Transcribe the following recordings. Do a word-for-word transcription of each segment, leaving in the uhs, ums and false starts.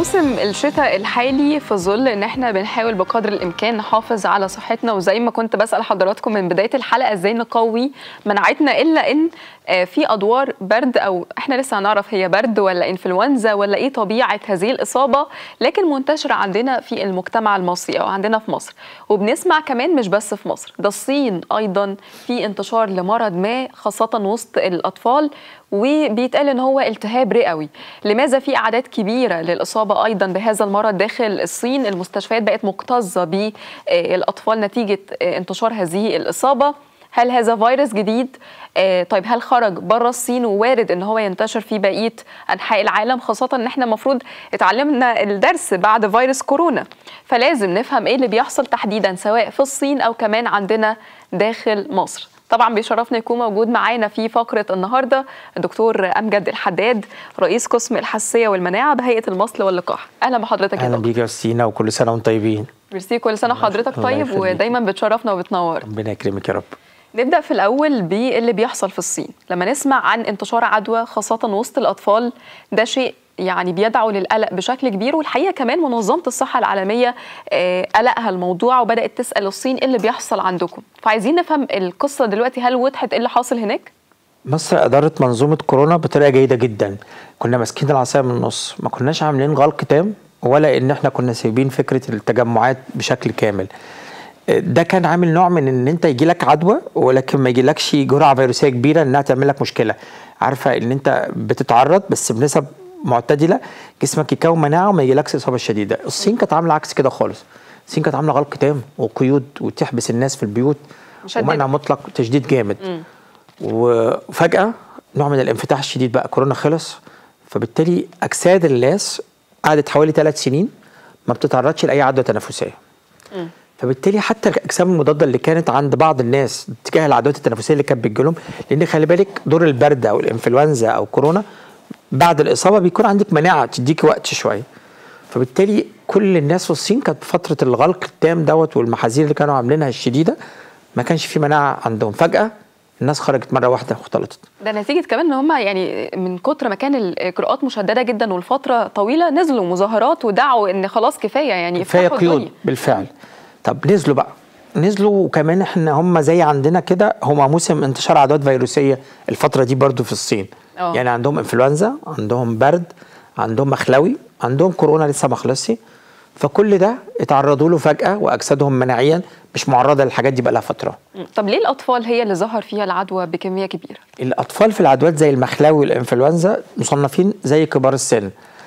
موسم الشتاء الحالي في ظل ان احنا بنحاول بقدر الامكان نحافظ على صحتنا، وزي ما كنت بسأل حضراتكم من بداية الحلقة ازاي نقوي مناعتنا، الا ان في ادوار برد او احنا لسه هنعرف هي برد ولا انفلونزا ولا ايه طبيعة هذه الاصابة، لكن منتشرة عندنا في المجتمع المصري او عندنا في مصر. وبنسمع كمان مش بس في مصر، ده الصين ايضا في انتشار لمرض ما خاصة وسط الاطفال، وبيتقال ان هو التهاب رئوي. لماذا في اعداد كبيره للاصابه ايضا بهذا المرض داخل الصين؟ المستشفيات بقت مكتظه بالاطفال نتيجه انتشار هذه الاصابه. هل هذا فيروس جديد؟ طيب هل خرج بره الصين ووارد ان هو ينتشر في بقيه انحاء العالم، خاصه ان احنا المفروض اتعلمنا الدرس بعد فيروس كورونا، فلازم نفهم ايه اللي بيحصل تحديدا سواء في الصين او كمان عندنا داخل مصر. طبعا بيشرفنا يكون موجود معانا في فقرة النهاردة الدكتور أمجد الحداد، رئيس قسم الحساسية والمناعة بهيئة المصل واللقاح. أهلا بحضرتك يا دكتور. أهلا بيك يا سينا، وكل سنة وانتم طيبين. ميرسي، كل سنة وحضرتك طيب ودايما بتشرفنا وبتنور. ربنا يكرمك يا رب. نبدأ في الأول باللي بيحصل في الصين. لما نسمع عن انتشار عدوى خاصة وسط الأطفال، ده شيء يعني بيدعو للقلق بشكل كبير، والحقيقة كمان منظمة الصحة العالمية قلقها الموضوع وبدأت تسأل الصين ايه اللي بيحصل عندكم. فعايزين نفهم القصة دلوقتي، هل وضحت ايه اللي حاصل هناك؟ مصر أدارت منظومة كورونا بطريقة جيدة جدا، كنا ماسكين العصاية من النص، ما كناش عاملين غلق تام ولا ان احنا كنا سايبين فكرة التجمعات بشكل كامل. ده كان عامل نوع من ان انت يجي لك عدوى ولكن ما يجيلكش جرعة فيروسية كبيرة انها تعمل لك مشكلة. عارفة ان انت بتتعرض بس بنسب معتدله، جسمك يكون مناعه وما يجيلكش اصابه شديده. الصين كانت عامله عكس كده خالص، الصين كانت عامله غلق تام وقيود وتحبس الناس في البيوت ومنع مطلق، تشديد جامد. م. وفجاه نوع من الانفتاح الشديد، بقى كورونا خلص، فبالتالي اجساد الناس قعدت حوالي ثلاث سنين ما بتتعرضش لاي عدوى تنفسيه. م. فبالتالي حتى الاجسام المضاده اللي كانت عند بعض الناس تجاه العدوات التنفسيه اللي كانت بتجيلهم، لان خلي بالك دور البرد او الانفلونزا او كورونا بعد الإصابة بيكون عندك مناعة تديك وقت شوية. فبالتالي كل الناس في الصين كانت في فترة الغلق التام دوت والمحاذير اللي كانوا عاملينها الشديدة ما كانش في مناعة عندهم. فجأة الناس خرجت مرة واحدة واختلطت. ده نتيجة كمان ان هم يعني من كتر ما كان الإجراءات مشددة جدا والفترة طويلة نزلوا مظاهرات ودعوا ان خلاص كفاية، يعني كفاية قيود بالفعل. طب نزلوا بقى نزلوا وكمان احنا هم زي عندنا كده، هم موسم انتشار عدوات فيروسية الفترة دي برضو في الصين. أوه. يعني عندهم انفلونزا، عندهم برد، عندهم مخلوي، عندهم كورونا لسه ما خلصش، فكل ده اتعرضوا له فجأة واجسادهم مناعيا مش معرضة للحاجات دي بقى لها فترة. طب ليه الأطفال هي اللي ظهر فيها العدوى بكمية كبيرة؟ الأطفال في العدوات زي المخلوي والانفلونزا مصنفين زي كبار السن.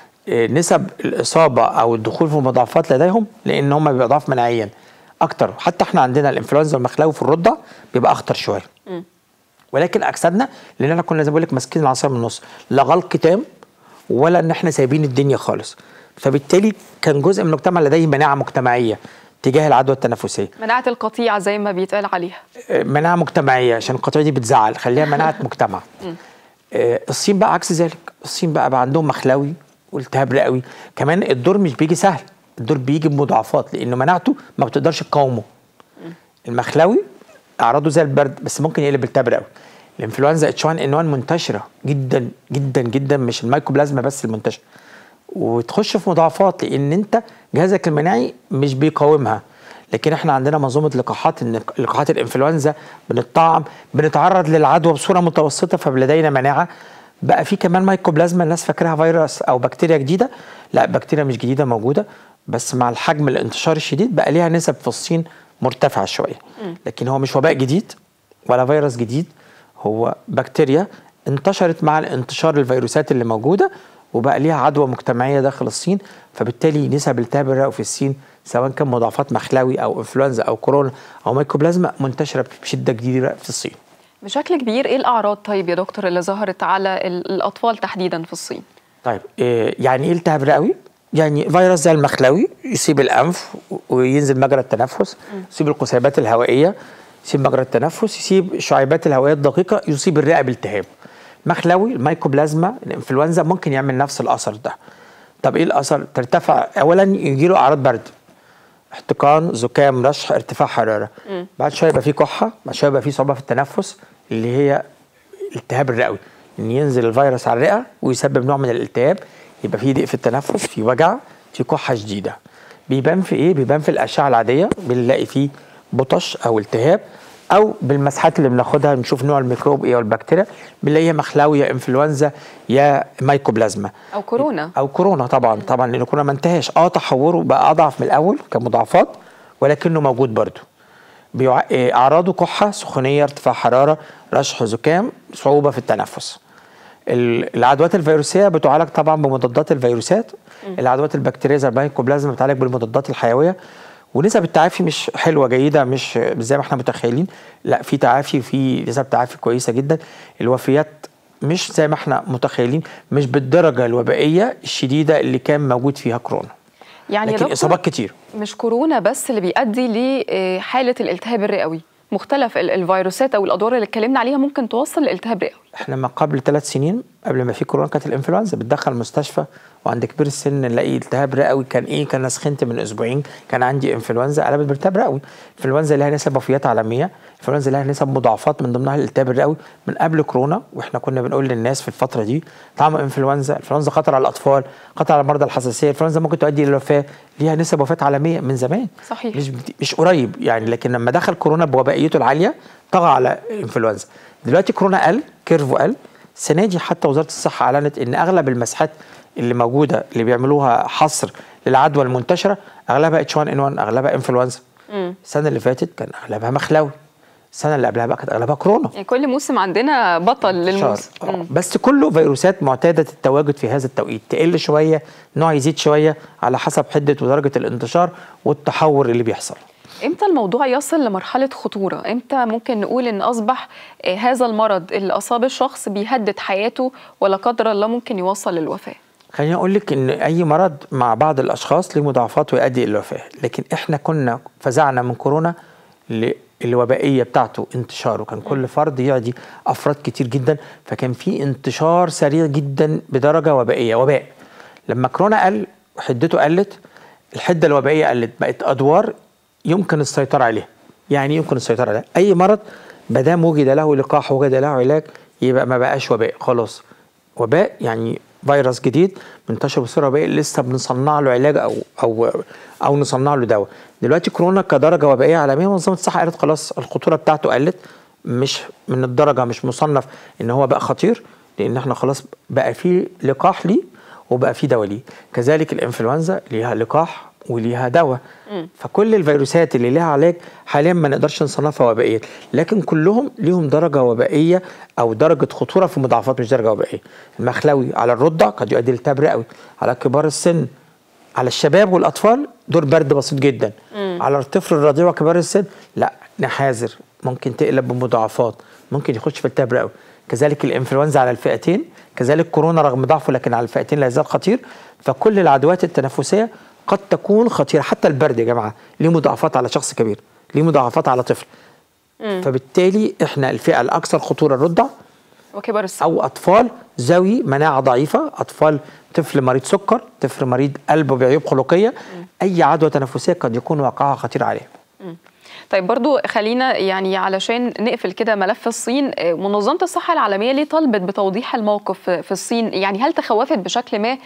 نسب الإصابة أو الدخول في مضاعفات لديهم لأن هم بيبقوا ضعاف مناعيا أكتر، حتى احنا عندنا الانفلونزا والمخلوي في الرضع بيبقى أخطر شوية. م. ولكن اجسادنا لان احنا كنا زي ما بقول لك ماسكين العصايه من النص، لا غلق تام ولا ان احنا سايبين الدنيا خالص، فبالتالي كان جزء من المجتمع لديه مناعه مجتمعيه تجاه العدوى التنفسيه. مناعه القطيع زي ما بيتقال عليها. مناعه مجتمعيه عشان القطيع دي بتزعل، خليها مناعه مجتمع. الصين بقى عكس ذلك، الصين بقى, بقى عندهم مخلوي والتهاب رئوي، كمان الدور مش بيجي سهل، الدور بيجي بمضاعفات لانه مناعته ما بتقدرش تقاومه. المخلوي اعراضه زي البرد بس ممكن يقلب التهاب رئوي. الانفلونزا اتش واحد ان واحد منتشره جدا جدا جدا، مش الميكوبلازما بس المنتشره، وتخش في مضاعفات لان انت جهازك المناعي مش بيقاومها. لكن احنا عندنا منظومه لقاحات، ان لقاحات الانفلونزا بنطعم بنتعرض للعدوى بصوره متوسطه فلدينا مناعه. بقى في كمان ميكوبلازما الناس فاكراها فيروس او بكتيريا جديده، لا بكتيريا مش جديده موجوده، بس مع الحجم الانتشار الشديد بقى ليها نسب في الصين مرتفعه شويه. لكن هو مش وباء جديد ولا فيروس جديد، هو بكتيريا انتشرت مع الانتشار الفيروسات اللي موجوده وبقى ليها عدوى مجتمعيه داخل الصين، فبالتالي نسب التهاب الرئوي في الصين سواء كان مضاعفات مخلوي او انفلونزا او كورونا او ميكوبلازما منتشره بشده كبيره في الصين. بشكل كبير ايه الاعراض طيب يا دكتور اللي ظهرت على الاطفال تحديدا في الصين؟ طيب إيه يعني ايه التهاب رئوي؟ يعني فيروس زي المخلوي يصيب الانف وينزل مجرى التنفس، يصيب القصيبات الهوائيه، يصيب مجرى التنفس، يصيب الشعيبات الهوائيه الدقيقه، يصيب الرئه بالتهاب. مخلوي الميكوبلازما الانفلونزا ممكن يعمل نفس الاثر ده. طب ايه الاثر؟ ترتفع اولا يجي له اعراض برد، احتقان، زكام، رشح، ارتفاع حراره. م. بعد شويه يبقى فيه كحه، بعد شويه يبقى فيه صعوبه في التنفس اللي هي الالتهاب الرئوي، ان ينزل الفيروس على الرئه ويسبب نوع من الالتهاب يبقى في ضيق في التنفس، في وجع، في كحه شديده. بيبان في ايه؟ بيبان في الاشعه العاديه، بنلاقي فيه بطش او التهاب، او بالمسحات اللي بناخدها بنشوف نوع الميكروب ايه والبكتيريا، بنلاقيها مخلاوي يا انفلونزا يا مايكوبلازما او كورونا. او كورونا طبعا طبعا لان كورونا ما انتهاش، اه تحوره بقى اضعف من الاول كمضاعفات ولكنه موجود برضه. بيع... اعراضه كحه، سخونيه، ارتفاع حراره، رشح، زكام، صعوبه في التنفس. العدوات الفيروسيه بتعالج طبعا بمضادات الفيروسات. العدوات البكتيريه زي المايكوبلازما بتعالج بالمضادات الحيويه، ونسب التعافي مش حلوه جيده، مش زي ما احنا متخيلين، لا في تعافي، في نسب تعافي كويسه جدا. الوفيات مش زي ما احنا متخيلين، مش بالدرجه الوبائيه الشديده اللي كان موجود فيها كورونا، يعني لكن اصابات كتير. مش كورونا بس اللي بيؤدي لحاله الالتهاب الرئوي، مختلف الفيروسات او الادوار اللي اتكلمنا عليها ممكن توصل لالتهاب رئوي. احنا ما قبل ثلاث سنين قبل ما في كورونا كانت الانفلونزا بتدخل المستشفى، وعند كبير السن نلاقي التهاب رئوي. كان ايه؟ كان سخنت من اسبوعين كان عندي انفلونزا قلبت بالتهاب رئوي. الانفلونزا لها نسب وفيات عالميه، الانفلونزا لها نسب مضاعفات من ضمنها الالتهاب الرئوي من قبل كورونا. واحنا كنا بنقول للناس في الفتره دي طعم انفلونزا، الانفلونزا خطر على الاطفال، خطر على مرضى الحساسيه، الانفلونزا ممكن تؤدي الى الوفاه، ليها نسب وفاه عالميه من زمان. صحيح. مش مش قريب يعني، لكن لما دخل كورونا بوبائيته العاليه طغى على الانفلونزا. دلوقتي كورونا قل، كيرفو قل. السنه دي حتى وزاره الصحه اعلنت ان اغلب المسحات اللي موجوده اللي بيعملوها حصر للعدوى المنتشره اغلبها اتش واحد ان واحد، اغلبها انفلونزا. السنه اللي فاتت كان اغلبها مخلاوي، السنه اللي قبلها بقى كانت اغلبها كورونا. يعني كل موسم عندنا بطل للموسم. بس كله فيروسات معتاده التواجد في هذا التوقيت، تقل شويه، نوع يزيد شويه على حسب حده ودرجه الانتشار والتحور اللي بيحصل. امتى الموضوع يصل لمرحله خطوره؟ امتى ممكن نقول ان اصبح هذا المرض اللي اصاب الشخص بيهدد حياته ولا قدر الله ممكن يوصل للوفاه؟ خليني اقول لك ان اي مرض مع بعض الاشخاص له مضاعفات ويؤدي الى الوفاه، لكن احنا كنا فزعنا من كورونا الوبائيه بتاعته انتشاره، كان كل فرد يعدي افراد كتير جدا، فكان في انتشار سريع جدا بدرجه وبائيه، وباء. لما كورونا قل وحدته قلت، الحده الوبائيه قلت، بقت ادوار يمكن السيطره عليها. يعني يمكن السيطره عليها اي مرض ما دام وجد له لقاح وجد له علاج يبقى ما بقاش وباء خلاص. وباء يعني فيروس جديد منتشر بصوره وبائيه لسه بنصنع له علاج او او او نصنع له دواء. دلوقتي كورونا كدرجه وبائيه عالميه منظمه الصحه قالت خلاص الخطوره بتاعته قلت، مش من الدرجه، مش مصنف ان هو بقى خطير، لان احنا خلاص بقى في لقاح ليه وبقى في دواء ليه. كذلك الانفلونزا ليها لقاح وليها دواء. فكل الفيروسات اللي لها علاج حاليا ما نقدرش نصنفها وبائيه، لكن كلهم ليهم درجه وبائيه او درجه خطوره في مضاعفات، مش درجه وبائيه. المخلوي على الرضع قد يؤدي لالتهاب رئوي، على كبار السن، على الشباب والاطفال دور برد بسيط جدا. مم. على الطفل الرضيع وكبار السن لا نحاذر، ممكن تقلب بمضاعفات، ممكن يخش في التهاب رئوي. كذلك الانفلونزا على الفئتين، كذلك كورونا رغم ضعفه لكن على الفئتين لا يزال خطير. فكل العدوات التنفسيه قد تكون خطيره، حتى البرد يا جماعه ليه مضاعفات على شخص كبير، ليه مضاعفات على طفل. مم. فبالتالي احنا الفئه الاكثر خطوره الرضع وكبار السن، او اطفال ذوي مناعه ضعيفه، اطفال، طفل مريض سكر، طفل مريض قلب بعيوب خلقيه. مم. اي عدوى تنفسيه قد يكون واقعها خطير عليه. مم. طيب برضو خلينا يعني علشان نقفل كده ملف الصين، منظمة الصحة العالمية ليه طلبت بتوضيح الموقف في الصين؟ يعني هل تخوفت بشكل ما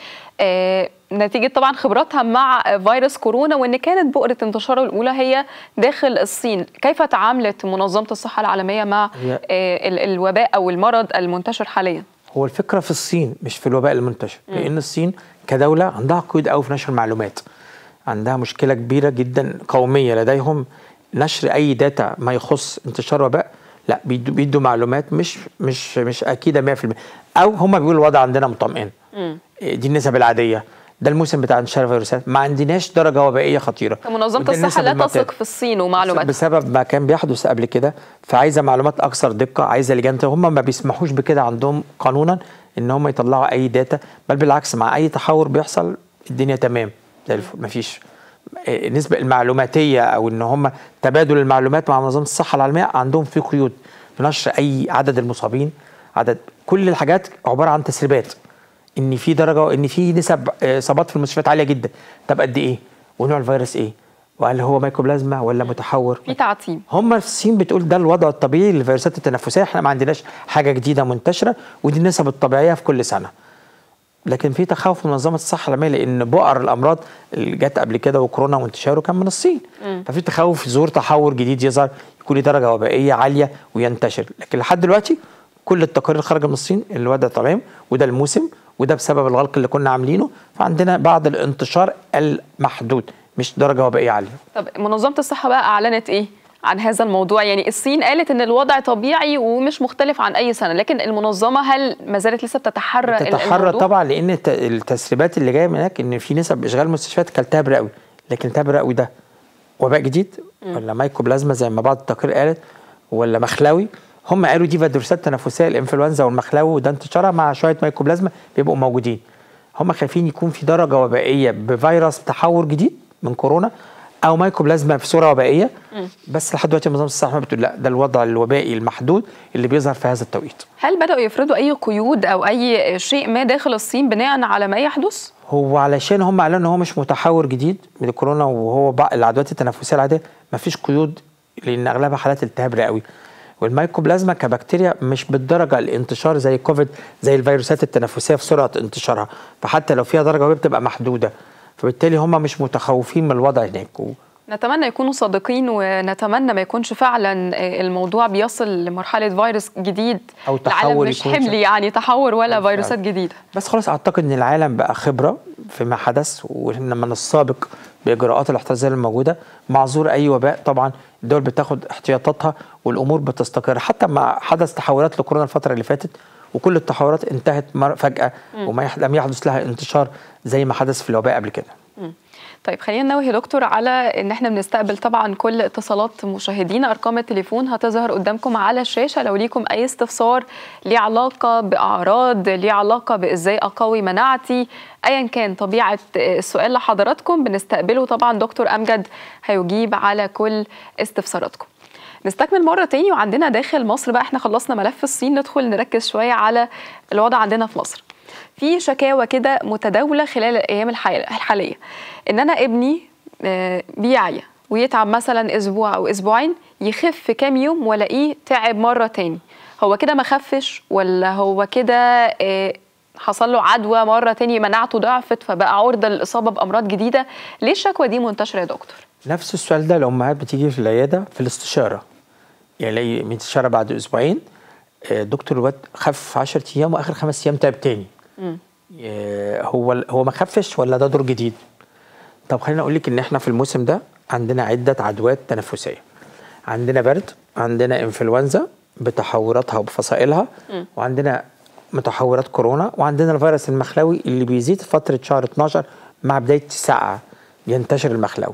آه نتيجة طبعا خبراتها مع فيروس كورونا وان كانت بؤرة انتشاره الأولى هي داخل الصين؟ كيف تعاملت منظمة الصحة العالمية مع آه الوباء أو المرض المنتشر حاليا؟ هو الفكرة في الصين مش في الوباء المنتشر، م. لأن الصين كدولة عندها قيود قوي في نشر المعلومات، عندها مشكلة كبيرة جدا قومية لديهم نشر اي داتا ما يخص انتشار وباء. لا بيدوا بيدوا معلومات مش مش مش اكيده مية في المية، او هم بيقولوا الوضع عندنا مطمئن، دي النسب العاديه، ده الموسم بتاع انتشار الفيروسات، ما عندناش درجه وبائيه خطيره. منظمه الصحه لا تثق في الصين ومعلوماتها بسبب ما كان بيحدث قبل كده، فعايزه معلومات اكثر دقه، عايزه لجان. هم ما بيسمحوش بكده عندهم قانونا ان هم يطلعوا اي داتا، بل بالعكس مع اي تحور بيحصل الدنيا تمام زي ما فيش النسبة المعلوماتية أو إن هم تبادل المعلومات مع منظمة الصحة العالمية عندهم في قيود في نشر أي عدد المصابين، عدد كل الحاجات عبارة عن تسريبات، إن في درجة إن في نسب إصابات في المستشفيات عالية جدا. طب قد إيه؟ ونوع الفيروس إيه؟ وهل هو مايكوبلازما ولا متحور؟ في تعتيم. هم في الصين بتقول ده الوضع الطبيعي للفيروسات التنفسية، إحنا ما عندناش حاجة جديدة منتشرة ودي النسب الطبيعية في كل سنة. لكن في تخوف من منظمه الصحه العالميه، لان بؤر الامراض اللي جت قبل كده وكورونا وانتشاره كان من الصين. م. ففي تخوف ظهور تحور جديد يظهر يكون له درجه وبائيه عاليه وينتشر. لكن لحد دلوقتي كل التقارير خارجه من الصين الوضع تمام، وده الموسم، وده بسبب الغلق اللي كنا عاملينه. فعندنا بعض الانتشار المحدود مش درجه وبائيه عاليه. طب منظمه الصحه بقى اعلنت ايه عن هذا الموضوع؟ يعني الصين قالت ان الوضع طبيعي ومش مختلف عن اي سنه، لكن المنظمه هل ما زالت لسه بتتحرى بتتحرى طبعا، لان التسريبات اللي جايه من هناك ان في نسب اشغال مستشفيات كالتهاب رئوي. لكن التهاب الرئوي ده وباء جديد م. ولا مايكوبلازما زي ما بعض التقارير قالت، ولا مخلوي؟ هم قالوا دي فيروسات تنفسيه، الانفلونزا والمخلوي، وده انتشارها مع شويه مايكوبلازما بيبقوا موجودين. هم خايفين يكون في درجه وبائيه بفيروس تحور جديد من كورونا او مايكوبلازما في صوره وبائيه. م. بس لحد دلوقتي منظمه الصحه بتقول لا، ده الوضع الوبائي المحدود اللي بيظهر في هذا التوقيت. هل بداوا يفرضوا اي قيود او اي شيء ما داخل الصين بناء على ما يحدث؟ هو علشان هم اعلنوا ان هو مش متحور جديد من الكورونا، وهو بقى العدوات التنفسيه العاديه ما فيش قيود، لان اغلبها حالات التهاب رئوي. والمايكوبلازما كبكتيريا مش بالدرجه الانتشار زي الكوفيد، زي الفيروسات التنفسيه في سرعه انتشارها، فحتى لو فيها درجه وبائيه بتبقى محدوده. فبالتالي هم مش متخوفين من الوضع هناك. و... نتمنى يكونوا صادقين، ونتمنى ما يكونش فعلا الموضوع بيصل لمرحله فيروس جديد او تحور، مش حملي يعني تحور ولا فيروسات جديده. بس خلاص اعتقد ان العالم بقى خبره فيما حدث، وان من السابق باجراءات الاحترازيه الموجوده معذور اي وباء. طبعا الدول بتاخد احتياطاتها والامور بتستقر، حتى ما حدث تحورات لكورونا الفتره اللي فاتت وكل التحورات انتهت فجاه م. وما لم يحدث لها انتشار زي ما حدث في الوباء قبل كده. م. طيب خلينا ننوه يا دكتور على ان احنا بنستقبل طبعا كل اتصالات مشاهدينا. ارقام التليفون هتظهر قدامكم على الشاشه لو ليكم اي استفسار ليه علاقه باعراض، ليه علاقه بازاي اقوي مناعتي، ايا كان طبيعه السؤال لحضراتكم بنستقبله. طبعا دكتور امجد هيجيب على كل استفساراتكم. نستكمل مره تاني، وعندنا داخل مصر بقى، احنا خلصنا ملف الصين، ندخل نركز شويه على الوضع عندنا في مصر. في شكاوى كده متداوله خلال الايام الحاليه ان انا ابني بيعيا ويتعب مثلا اسبوع او اسبوعين، يخف كام يوم والاقيه تعب مره تاني. هو كده ما خفش، ولا هو كده حصل له عدوى مره تاني مناعته ضعفت فبقى عرضه للاصابه بامراض جديده؟ ليه الشكوى دي منتشره يا دكتور؟ نفس السؤال ده الامهات بتيجي في العياده في الاستشاره، يعني من استشاره بعد اسبوعين دكتور الواد خف عشرة ايام واخر خمس ايام تعب تاني. م. هو هو ما خفش ولا ده دور جديد؟ طب خلينا اقول لك ان احنا في الموسم ده عندنا عده عدوات تنفسيه. عندنا برد، عندنا انفلونزا بتحوراتها وبفصائلها، م. وعندنا متحورات كورونا، وعندنا الفيروس المخلوي اللي بيزيد في فتره شهر اتناشر مع بدايه السقعه ينتشر المخلوي.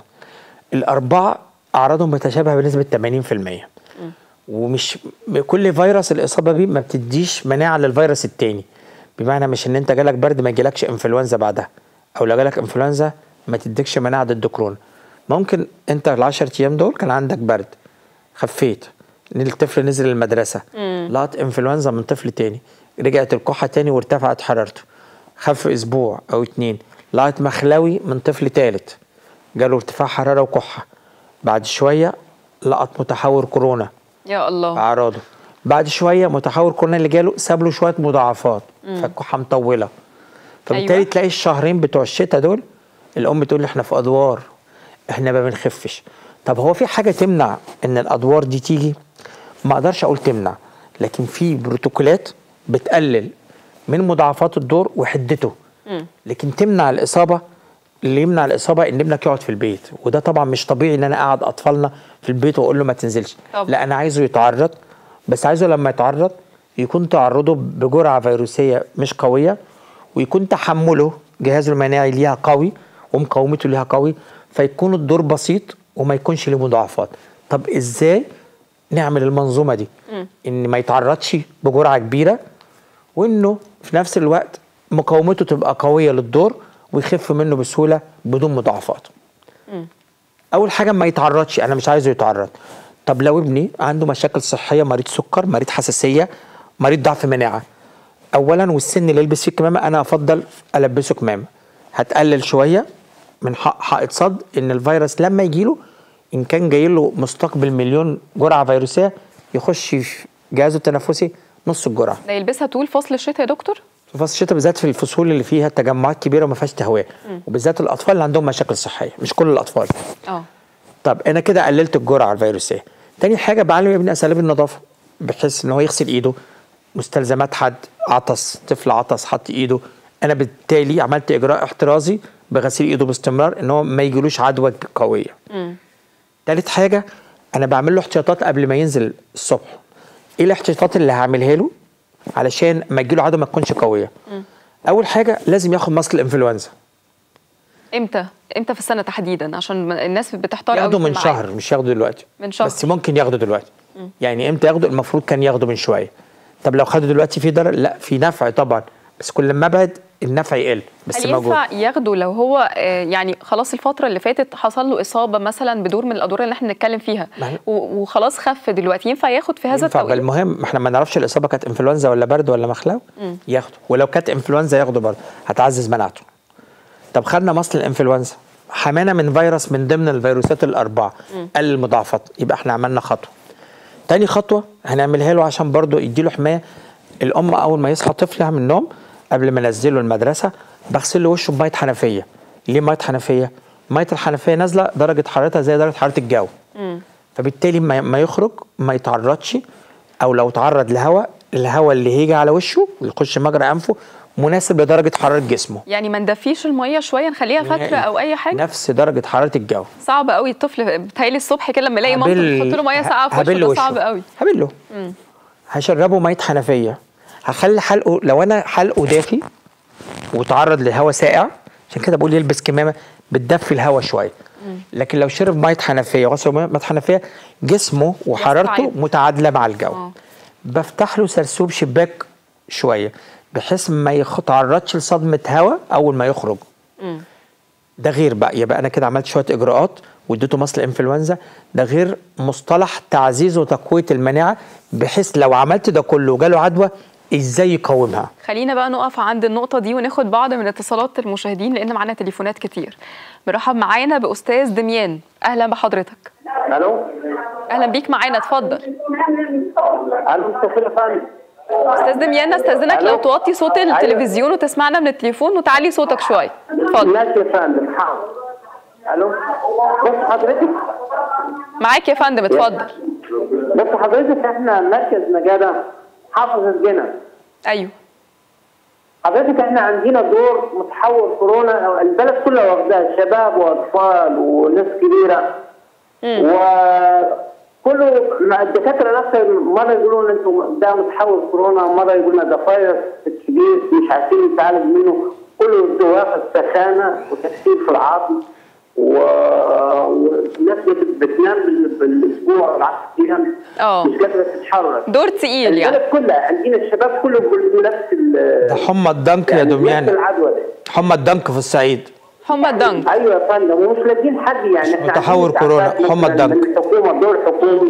الاربعه اعراضهم متشابهه بنسبه ثمانين في المية. م. ومش كل فيروس الاصابه بيه ما بتديش مناعه للفيروس الثاني، بمعنى مش ان انت جالك برد ما يجيلكش انفلونزا بعدها، او لو جالك انفلونزا ما تديكش مناعه ضد كورونا. ممكن انت العشر ايام دول كان عندك برد خفيت، الطفل نزل المدرسه لقط انفلونزا من طفل تاني، رجعت الكحه تاني وارتفعت حرارته، خف اسبوع او اتنين، لقط مخلوي من طفل تالت جاله ارتفاع حراره وكحه، بعد شويه لقط متحور كورونا يا الله اعراضه، بعد شويه متحور كورونا اللي جاله ساب له شويه مضاعفات فالكحه مطوله. فبالتالي أيوة. تلاقي الشهرين بتوع الشتاء دول الام تقول لي احنا في ادوار احنا ما بنخفش. طب هو في حاجه تمنع ان الادوار دي تيجي؟ ما اقدرش اقول تمنع، لكن في بروتوكولات بتقلل من مضاعفات الدور وحدته. م. لكن تمنع الاصابه، اللي يمنع الاصابه ان ابنك يقعد في البيت، وده طبعا مش طبيعي ان انا اقعد اطفالنا في البيت واقول له ما تنزلش. طب. لا انا عايزه يتعرض، بس عايزه لما يتعرض يكون تعرضه بجرعه فيروسيه مش قويه، ويكون تحمله جهازه المناعي ليها قوي ومقاومته ليها قوي، فيكون الدور بسيط وما يكونش له مضاعفات. طب ازاي نعمل المنظومه دي؟ م. ان ما يتعرضش بجرعه كبيره، وانه في نفس الوقت مقاومته تبقى قويه للدور ويخف منه بسهوله بدون مضاعفات. م. اول حاجه ما يتعرضش، انا مش عايزه يتعرض. طب لو ابني عنده مشاكل صحيه، مريض سكر، مريض حساسيه، مريض ضعف مناعه، اولا والسن اللي يلبس فيه كمامه انا افضل البسه كمامه، هتقلل شويه من حائط صد ان الفيروس لما يجيله ان كان جاي له مستقبل مليون جرعه فيروسيه يخش في جهازه التنفسي نص الجرعه. ده يلبسها طول فصل الشتاء يا دكتور؟ في فصل الشتاء بالذات في الفصول اللي فيها تجمعات كبيره وما فيهاش تهويه، وبالذات الاطفال اللي عندهم مشاكل صحيه، مش كل الاطفال. اه طب انا كده قللت الجرعه الفيروسيه. تاني حاجه بعلم ابني اساليب النظافه، بحيث ان هو يغسل ايده، مستلزمات حد عطس، طفل عطس حط ايده، انا بالتالي عملت اجراء احترازي بغسيل ايده باستمرار ان هو ما يجيلوش عدوى قويه. امم تالت حاجه انا بعمل له احتياطات قبل ما ينزل الصبح. ايه الاحتياطات اللي هعملها له علشان ما يجيله عدوى ما تكونش قويه؟ مم. اول حاجه لازم ياخد ماسك الانفلونزا. امتى امتى في السنه تحديدا؟ عشان الناس بتحتار قوي ياخده من شهر، مش ياخده دلوقتي. من شهر بس ممكن ياخده دلوقتي. مم. يعني امتى ياخده؟ المفروض كان ياخده من شويه. طب لو خده دلوقتي في ضرر؟ لا، في نفع طبعا، بس كل ما ابعد النفع يقل، بس هل موجود. ينفع ياخده لو هو آه، يعني خلاص الفتره اللي فاتت حصل له اصابه مثلا بدور من الادوار اللي احنا بنتكلم فيها و- وخلاص خف دلوقتي، ينفع ياخد في هذا ينفع، التوقيت؟ المهم ما احنا ما نعرفش الاصابه كانت انفلونزا ولا برد ولا مخلوع، ياخده. ولو كانت انفلونزا ياخده برضه، هتعزز مناعته. طب خدنا مصل الانفلونزا، حمانا من فيروس من ضمن الفيروسات الاربعه، قل المضاعفات، يبقى احنا عملنا خطوه. تاني خطوه هنعملها له عشان برضه يديله حمايه. الام اول ما يصحى طفلها من النوم قبل ما انزله المدرسه بغسل له وشه بميه حنفيه. ليه ميه حنفيه؟ ميه الحنفيه نازله درجه حرارتها زي درجه حراره الجو، مم. فبالتالي ما ما يخرج ما يتعرضش، او لو تعرض لهواء، الهواء اللي هيجي على وشه ويخش مجرى انفه مناسب لدرجه حراره جسمه. يعني ما ندفيش الميه شويه، نخليها فتره او اي حاجه؟ نفس درجه حراره الجو. صعب قوي الطفل بتهيألي الصبح كده لما يلاقي مامته بتحط له ميه ساقعه في وشه، ده صعب قوي. هبله، هشربه ميه حنفيه، هخلي حلقه، لو انا حلقه دافي وتعرض لهواء ساقع، عشان كده بقول يلبس كمامه بتدفي الهواء شويه. لكن لو شرب ميه حنفيه وغسل ميه حنفيه جسمه وحرارته متعادله مع الجو. أوه. بفتح له سرسوب شباك شويه بحيث ما يتعرضش لصدمه هواء اول ما يخرج. مم. ده غير بقى، يبقى انا كده عملت شويه اجراءات واديته مصل انفلونزا. ده غير مصطلح تعزيز وتقويه المناعه، بحيث لو عملت ده كله وجاله عدوى ازاي يقاومها. خلينا بقى نقف عند النقطه دي وناخد بعض من اتصالات المشاهدين لان معانا تليفونات كتير. مرحب معانا باستاذ دميان، اهلا بحضرتك. الو، اهلا بيك معانا، اتفضل. الو، استاذ دميان استاذنك لو توطي صوت التلفزيون وتسمعنا من التليفون وتعلي صوتك شويه، اتفضل. ماشي يا فندم، حاضر. الو، بص حضرتك. معاك يا فندم، اتفضل. بص حضرتك، احنا مركز نجاده حافظ الجنة. ايوه حضرتك، احنا عندنا دور متحور كورونا، البلد كلها واخداها، شباب واطفال وناس كبيره. امم وكله مع الدكاتره نفسها، مره يقولوا لنا انتم ده متحور كورونا، مره يقولوا لنا ده فيروس كبير مش عارفين نتعالج منه، كله دوافه سخانه وتكسير في العظم، والناس بتنام بالاسبوع العشر ايام مش قادره تتحرك. دور تقيل يعني. البلد كلها عندنا الشباب كله بيقولوا نفس ده حمى الضنك يا دميان، حمى الضنك في الصعيد. حمى الضنك، ايوه يا فندم، ومش لاقيين حد يعني. احنا تحور كورونا، حمى الضنك. الحكومه دور حكومي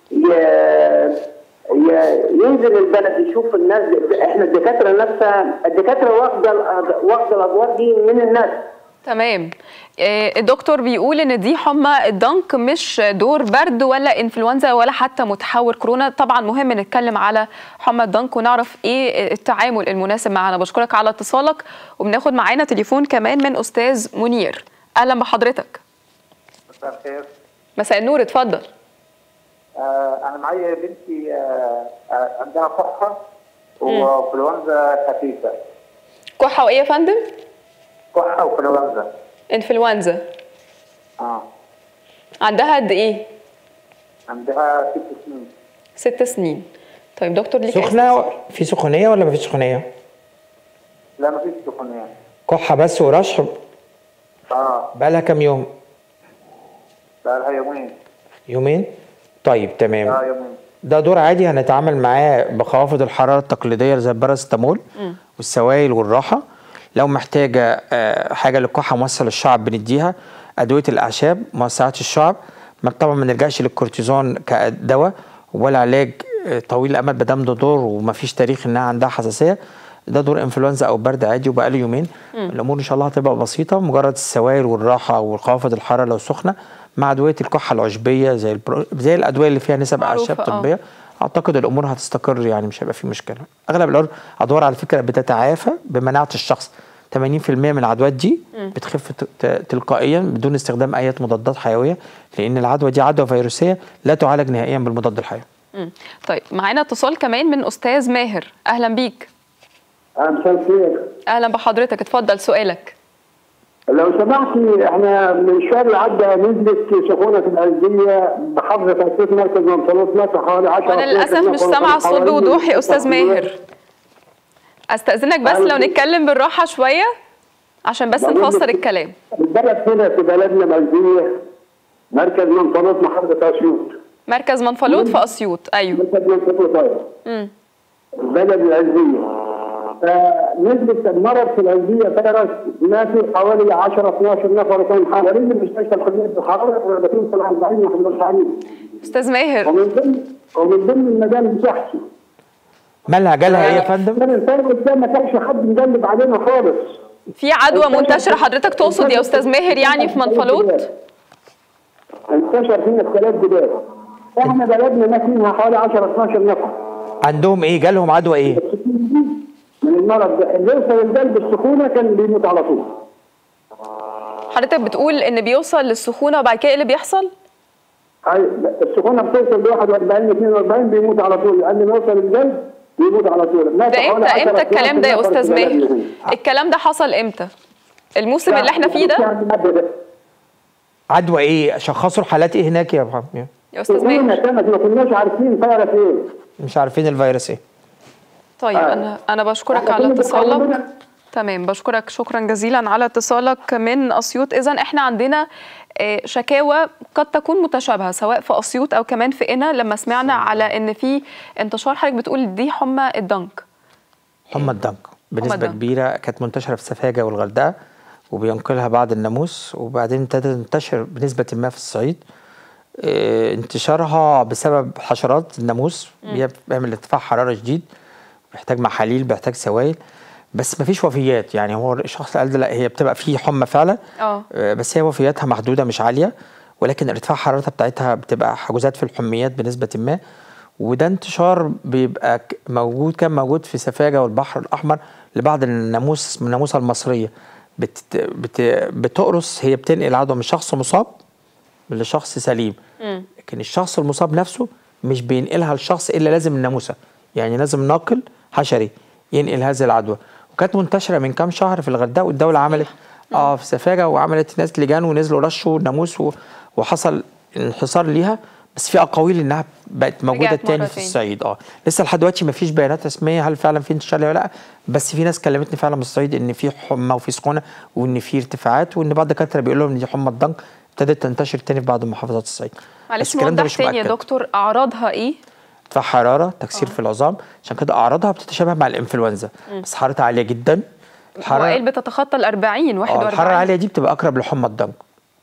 ينزل البلد يشوف الناس. احنا الدكاتره نفسها، الدكاتره واخده واخده الادوار دي من الناس. تمام. الدكتور بيقول ان دي حمى الضنك مش دور برد ولا انفلونزا ولا حتى متحور كورونا. طبعا مهم نتكلم على حمى الضنك ونعرف ايه التعامل المناسب معانا. بشكرك على اتصالك، وبناخد معانا تليفون كمان من استاذ منير. اهلا بحضرتك. مساء الخير. مساء النور، اتفضل. آه انا معايا بنتي آه آه عندها كحه وانفلونزا خفيفه. كحه وايه يا فندم؟ كحه وانفلونزا. انفلونزا. اه عندها قد ايه؟ عندها ست سنين. ست سنين. طيب دكتور ليك سخنه؟ في سخونيه ولا مفيش سخونيه؟ لا مفيش سخونيه. كحه بس ورشح؟ اه. بقالها كام يوم؟ بقالها يومين. يومين؟ طيب تمام. اه يومين. ده دور عادي، هنتعامل معاه بخوافض الحراره التقليديه زي الباراسيتامول والسوائل والراحه. لو محتاجه حاجه للكحه موصل الشعب بنديها، ادويه الاعشاب موسعات الشعب. ما طبعا ما نلجاش للكورتيزون كدواء ولا علاج طويل الامد ما دام ده دور وما فيش تاريخ انها عندها حساسيه. ده دور انفلونزا او برد عادي وبقى له يومين. مم. الامور ان شاء الله هتبقى بسيطه، مجرد السوائل والراحه والخوافض الحراره لو سخنه مع ادويه الكحه العشبيه زي البرو... زي الادويه اللي فيها نسب اعشاب طبيه. اعتقد الامور هتستقر، يعني مش هيبقى في مشكله. اغلب الادوار على فكره بتتعافى بمناعه الشخص. ثمانين في المئة من العدوات دي بتخف تلقائيا بدون استخدام اي مضادات حيويه، لان العدوى دي عدوى فيروسيه لا تعالج نهائيا بالمضاد الحيوي. طيب معانا اتصال كمان من استاذ ماهر. اهلا بيك. مساء الخير. اهلا بحضرتك، اتفضل سؤالك. لو سمحتي، احنا من الشهر اللي عدى نزلت سخونه في الأزدية بحافظه تأسيس مركز منطلوط مصر حوالي عشرة. وانا للاسف مش سامعه الصوت بوضوح يا استاذ ماهر. استاذنك بس لو نتكلم بالراحه شويه عشان بس نفسر الكلام. البلد هنا في بلدنا الأزدية مركز منطلوط محافظه اسيوط. مركز منفلوط في اسيوط. ايوه مركز منطلوط. ايوه بلد الأزدية. فنسبة المرض في الأزدية فيروس ماتوا حوالي عشرة اثناشر نفر كانوا حاضرين لمستشفى الخدمات الحرارة وباتين في الأربعين محافظة الحريم. أستاذ ماهر، ومن ضمن ومن ضمن المجال بتاعتي. مالها جالها ايه يا فندم؟ الفيروس ده ما كانش حد مجلب علينا خالص. في عدوى منتشرة حضرتك تقصد يا أستاذ ماهر يعني في منفلوط؟ انتشر فينا الثلاث جبال. احنا بلدنا مات منها حوالي عشرة اثناشر نفر. عندهم ايه؟ جالهم عدوى ايه؟ من المرض ده اللي يوصل القلب السخونه كان بيموت على طول. حضرتك بتقول ان بيوصل للسخونه وبعد كده ايه اللي بيحصل؟ اي السخونه بتوصل ل واحد وأربعين اثنين وأربعين بيموت على طول، لان ما يوصل القلب بيموت على طول. ده امتى امتى الكلام ده يا استاذ ماهر؟ الكلام ده حصل امتى؟ الموسم اللي احنا فيه ده؟ عدوى ايه؟ شخصوا الحالات ايه هناك يا محمد؟ يا استاذ ماهر ما كناش عارفين فيروس ايه. مش عارفين الفيروس ايه. طيب آه. انا انا بشكرك على اتصالك. تمام، بشكرك شكرا جزيلا على اتصالك من اسيوط. اذا احنا عندنا شكاوى قد تكون متشابهه سواء في اسيوط او كمان في قنا، لما سمعنا على ان في انتشار، حضرتك بتقول دي حمى الضنك. حمى الضنك بنسبه كبيره كانت منتشره في سفاجه والغردقه وبينقلها بعض الناموس، وبعدين ابتدت تنتشر بنسبه ما في الصعيد. اه انتشارها بسبب حشرات الناموس بيعمل ارتفاع حراره شديد، بيحتاج محاليل، بيحتاج سوائل، بس ما فيش وفيات. يعني هو الشخص اللي قال ده لا، هي بتبقى فيه حمى فعلا اه بس هي وفياتها محدوده مش عاليه، ولكن ارتفاع حرارتها بتاعتها بتبقى حجوزات في الحميات بنسبه ما. وده انتشار بيبقى موجود، كان موجود في سفاجه والبحر الاحمر لبعض الناموس من الناموسه المصريه بت بت بتقرص، هي بتنقل عدوى من شخص مصاب لشخص سليم. م. لكن الشخص المصاب نفسه مش بينقلها لشخص الا لازم الناموسه، يعني لازم ناقل حشري ينقل هذه العدوى. وكانت منتشره من كام شهر في الغردقه، والدوله عملت اه في سفاجه وعملت ناس لجان ونزلوا رشوا الناموس وحصل انحصار ليها، بس في اقاويل انها بقت موجوده تاني في الصعيد. اه لسه لحد دلوقتي ما فيش بيانات رسميه هل فعلا في انتشار ولا لا، بس في ناس كلمتني فعلا من الصعيد ان في حمى وفي سخونه وان في ارتفاعات، وان بعض الدكاتره بيقولوا لهم ان دي حمى الضنك ابتدت تنتشر تاني في بعض محافظات الصعيد. معلش نوضح تاني يا دكتور، اعراضها ايه؟ ارتفاع حراره، تكسير أوه. في العظام، عشان كده اعراضها بتتشابه مع الانفلونزا، بس حرارتها عاليه جدا. الحراره وائل بتتخطى ال أربعين واحد وأربعين. الحراره العاليه دي بتبقى اقرب لحمى الضنك.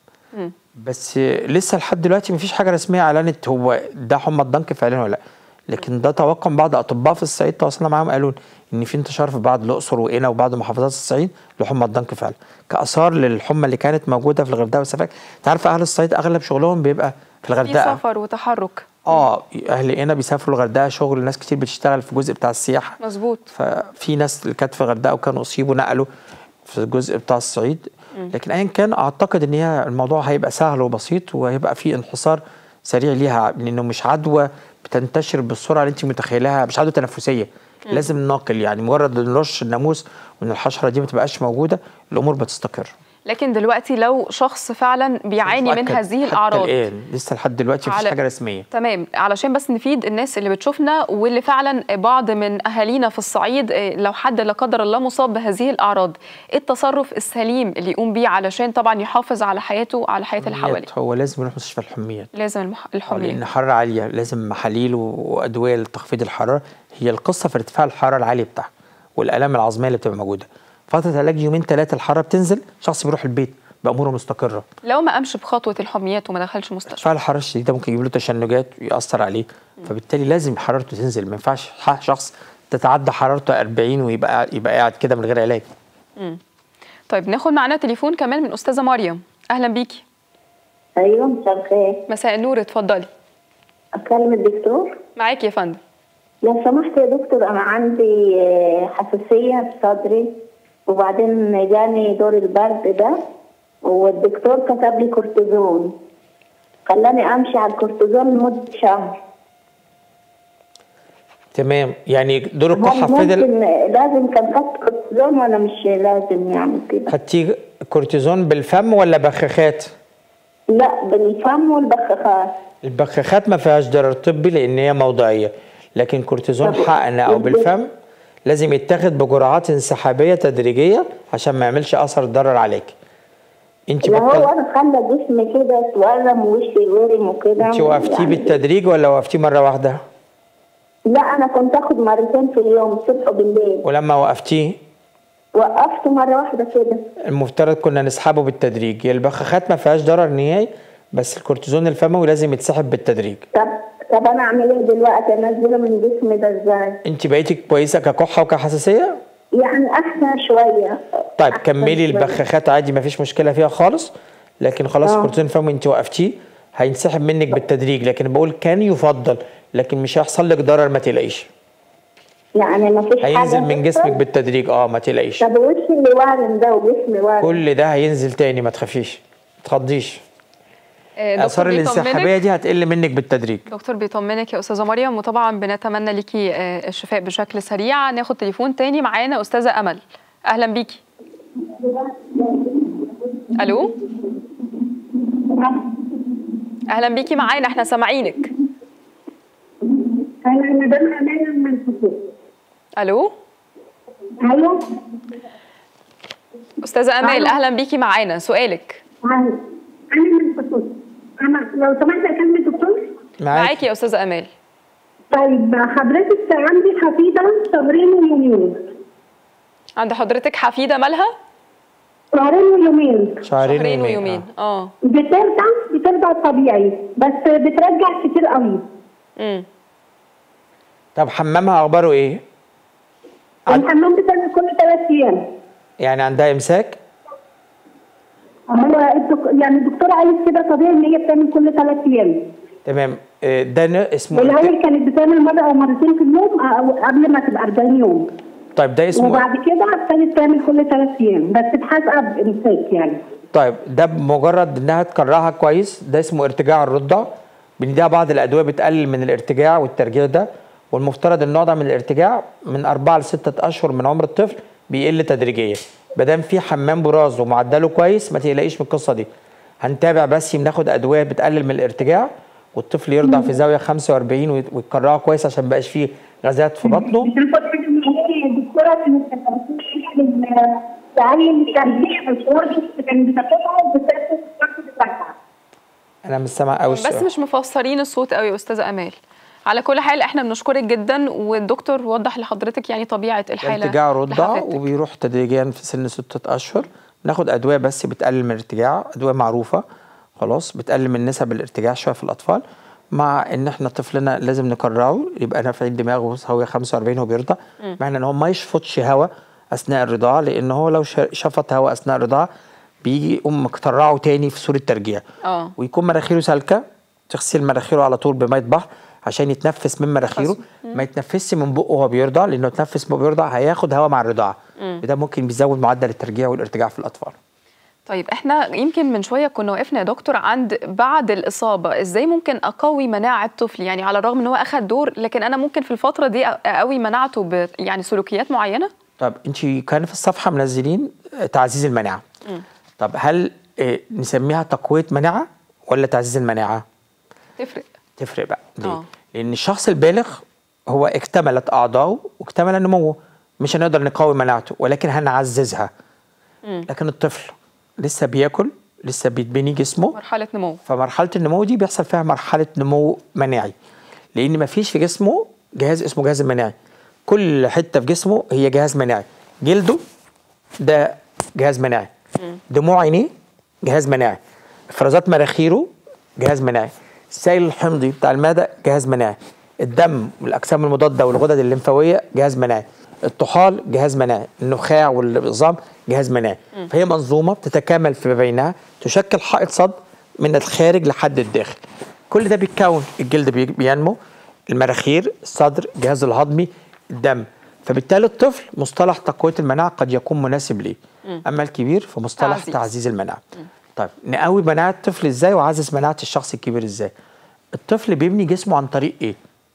بس لسه لحد دلوقتي مفيش حاجه رسميه اعلنت هو ده حمى الضنك فعلا ولا لا، لكن ده توقع بعض اطباء في الصعيد تواصلنا معاهم قالوا ان في انتشار في بعض الاقصر وقنا وبعض محافظات الصعيد لحمى الضنك فعلا كاثار للحمى اللي كانت موجوده في الغردقه والسفاجه. انت عارف اهل الصعيد اغلب شغلهم بيبقى في الغردقه، في سفر وتحرك. اه اهل قنا بيسافروا الغردقه شغل، ناس كتير بتشتغل في الجزء بتاع السياحه. مظبوط. ففي ناس اللي كانت في الغردقه وكانوا اصيبوا نقلوا في الجزء بتاع الصعيد. لكن ايا كان اعتقد ان هي الموضوع هيبقى سهل وبسيط، وهيبقى في انحصار سريع ليها، لانه مش عدوى بتنتشر بالسرعه اللي انت متخيلها، مش عدوى تنفسيه. مم. لازم ناقل، يعني مجرد نرش الناموس وان الحشره دي ما تبقاش موجوده الامور بتستقر. لكن دلوقتي لو شخص فعلا بيعاني من هذه الاعراض حتى الان لسه لحد دلوقتي مفيش حاجه رسميه. تمام، علشان بس نفيد الناس اللي بتشوفنا واللي فعلا بعض من اهالينا في الصعيد لو حد لا قدر الله مصاب بهذه الاعراض، ايه التصرف السليم اللي يقوم بيه علشان طبعا يحافظ على حياته وعلى حياه اللي حواليه؟ هو لازم يروح مستشفى الحميات، لازم الحميات لان الحراره عاليه، لازم محاليل وادويه لتخفيض الحراره. هي القصه في ارتفاع الحراره العالي بتاعها والالام العظميه اللي بتبقى موجوده. فتره علاج يومين ثلاثه الحراره بتنزل، شخص بيروح البيت بأموره مستقرة. لو ما قامش بخطوة الحميات وما دخلش مستشفى، ارتفاع الحرارة الشديدة ده ممكن يجيب له تشنجات ويأثر عليه، م. فبالتالي لازم حرارته تنزل. ما ينفعش شخص تتعدى حرارته أربعين ويبقى يبقى قاعد كده من غير علاج. امم طيب ناخد معانا تليفون كمان من أستاذة مريم. أهلا بيكي. أيوه مساء الخير. مساء النور، اتفضلي. اكلم الدكتور؟ معاكي يا فندم. لو سمحت يا دكتور، انا عندي حساسيه في صدري، وبعدين جاني دور البرد ده، والدكتور كتب لي كورتيزون، خلاني امشي على الكورتيزون لمده شهر. تمام، يعني دور الكحه هل فضل ممكن لازم كان خدت كورتيزون ولا مش لازم يعني كده؟ خدتي كورتيزون بالفم ولا بخاخات؟ لا، بالفم والبخاخات. البخاخات ما فيهاش ضرر طبي لان هي موضعيه، لكن كورتيزون طب حقن او بالفم لازم يتاخد بجرعات انسحابيه تدريجيه عشان ما يعملش اثر ضرر عليك. انت لا هو بطل... انا خلى جسمي كده اتورم ووشي ورم وكده. انت وقفتيه يعني بالتدريج ولا وقفتيه مره واحده؟ لا، انا كنت اخد مرتين في اليوم، الصبح وبالليل. ولما وقفتيه وقفت مره واحده كده. المفترض كنا نسحبه بالتدريج. هي البخاخات ما فيهاش ضرر نهائي، بس الكورتيزون الفموي لازم يتسحب بالتدريج. طب طب انا اعمل ايه دلوقتي؟ انزله من جسمي ده ازاي؟ انت بقيتي كويسه ككحه وكحساسيه؟ يعني احسن شويه. طيب أحسن كملي شوية. البخاخات عادي، ما فيش مشكله فيها خالص، لكن خلاص آه. الكورتيزون الفموي انت وقفتيه هينسحب منك بالتدريج، لكن بقول كان يفضل، لكن مش هيحصل لك ضرر ما تقلقيش. يعني ما فيش حاجه هينزل من تحصل؟ جسمك بالتدريج، اه ما تقلقيش. طب وشي اللي وارم ده وجسمي وارم؟ كل ده هينزل تاني، ما تخافيش ما تخضيش. آه، دكتور اثار الانسحابيه بيطمنك دي هتقل منك بالتدريج. دكتور بيطمنك يا استاذه مريم، وطبعا بنتمنى ليكي آه، الشفاء بشكل سريع. ناخد تليفون تاني، معانا استاذه امل. اهلا بيكي. الو، اهلا بيكي معانا، احنا سامعينك. انا مدام امانه من الفصول. الو الو استاذه امال، ألو. اهلا بيكي معانا، سؤالك. انا من الفصول. انا لو سمحت اكلم الدكتور؟ معاكي يا استاذه امال. طيب حضرتك عندي حفيده شهرين ويومين. عند حضرتك حفيده مالها؟ شهرين ويومين. شهرين, شهرين ويومين. اه بترجع بترجع طبيعي، بس بترجع كتير قوي. امم طب حمامها اخباره ايه؟ عن- الحمام بتعمل كل ثلاث ايام. يعني عندها امساك؟ هو الدك... يعني الدكتور قال كده طبيعي ان هي بتعمل كل ثلاث ايام. تمام. آه، ده ن- اسمه الاول كانت بتعمل مره او مرتين في اليوم أو قبل ما تبقى أربعين يوم. طيب ده اسمه وبعد كده ابتدت تعمل كل ثلاث ايام، بس بحسب امساك يعني. طيب ده بمجرد انها تكرهها كويس ده اسمه ارتجاع الرضع. بنديها بعض الادويه بتقلل من الارتجاع والترجيع ده، والمفترض النوع ده من الارتجاع من أربعة لستة اشهر من عمر الطفل بيقل تدريجيا. ما دام في حمام براز ومعدله كويس ما تقلقيش من القصه دي. هنتابع بس بناخد ادويه بتقلل من الارتجاع، والطفل يرضع في زاويه خمسة وأربعين ويت- ويكرهها كويس عشان ما يبقاش فيه غازات في بطنه. بتاخد حاجه من هي الدكتوره كانت بتعمل تعلم الترجيع الفورج، كانت بتاخدها وبتاخد بتاعتها. انا مش سامع قوي بس السؤال. مش مفسرين الصوت قوي يا استاذه امال. على كل حال احنا بنشكرك جدا، والدكتور وضح لحضرتك يعني طبيعه الحاله. ارتجاع رضع لحضرتك. وبيروح تدريجيا في سن ستة اشهر. ناخد ادويه بس بتقلل من الارتجاع، ادويه معروفه خلاص بتقلل من نسب الارتجاع شويه في الاطفال، مع ان احنا طفلنا لازم نكرهه يبقى نافعين دماغه هو خمسة وأربعين وهو بيرضع، معنى ان هو ما يشفطش هواء اثناء الرضاعه، لان هو لو ش- شفط هواء اثناء الرضاعه بيجي يقوم مكترعه تاني في صوره ترجيع. اه ويكون مناخيره سالكه، تغسل مناخيره على طول بميه بحر عشان يتنفس من مناخيره، ما يتنفسش من بقه وهو بيرضع، لانه يتنفس وهو بيرضع هياخد هواء مع الرضاعه، وده ممكن بيزود معدل الترجيع والارتجاع في الاطفال. طيب احنا يمكن من شويه كنا وقفنا يا دكتور عند بعد الاصابه، ازاي ممكن اقوي مناعه طفلي؟ يعني على الرغم ان هو اخذ دور، لكن انا ممكن في الفتره دي اقوي مناعته ب يعني سلوكيات معينه؟ طب انت كان في الصفحه منزلين تعزيز المناعه. مم. طب هل اه نسميها تقويه مناعه ولا تعزيز المناعه؟ تفرق. تفرق بقى ليه؟ اه لان الشخص البالغ هو اكتملت اعضاؤه واكتمل نموه، مش هنقدر نقوي مناعته ولكن هنعززها. مم. لكن الطفل لسه بياكل، لسه بيتبني جسمه، مرحله نمو. فمرحله النمو دي بيحصل فيها مرحله نمو مناعي، لان ما فيش في جسمه جهاز اسمه جهاز المناعي. كل حته في جسمه هي جهاز مناعي. جلده ده جهاز مناعي، دموع عينيه جهاز مناعي، افرازات مناخيره جهاز مناعي، السائل الحمضي بتاع المعده جهاز مناعي، الدم والاجسام المضاده والغدد الليمفاويه جهاز مناعي، الطحال جهاز مناعي، النخاع والعظام جهاز مناعي. فهي منظومه بتتكامل فيما بينها، تشكل حائط صد من الخارج لحد الداخل. كل ده بيتكون، الجلد بي- بينمو، المراخير، الصدر، الجهاز الهضمي، الدم. فبالتالي الطفل مصطلح تقويه المناعه قد يكون مناسب ليه. اما الكبير فمصطلح تعزيز. تعزيز المناعه. طيب نقوي مناعه الطفل ازاي وعزز مناعه الشخص الكبير ازاي؟ الطفل بيبني جسمه عن طريق ايه؟